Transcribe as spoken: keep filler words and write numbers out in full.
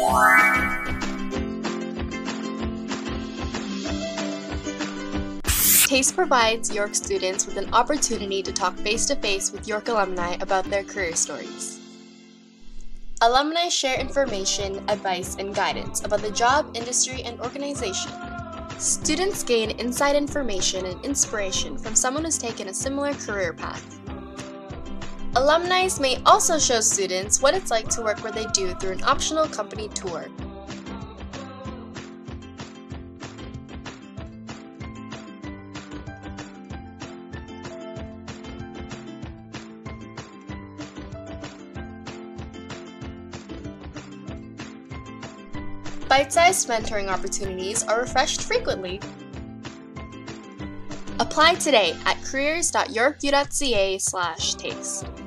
TASTE provides York students with an opportunity to talk face-to-face with York alumni about their career stories. Alumni share information, advice, and guidance about the job, industry, and organization. Students gain inside information and inspiration from someone who's taken a similar career path. Alumni may also show students what it's like to work where they do through an optional company tour. Bite-sized mentoring opportunities are refreshed frequently. Apply today at careers dot york u dot c a slash taste.